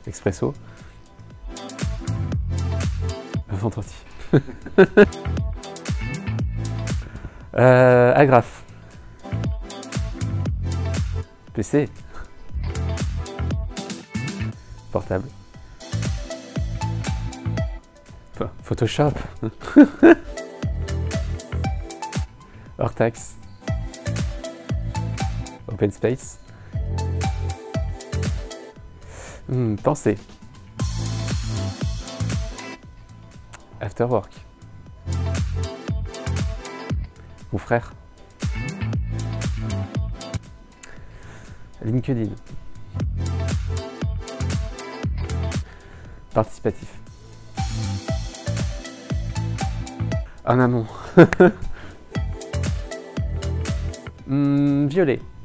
Expresso. Vendredi. Agrafe. PC. Portable. Photoshop. Hors taxe. Open space. Pensée. After work. Mon frère. LinkedIn. Participatif. En amont. Violet.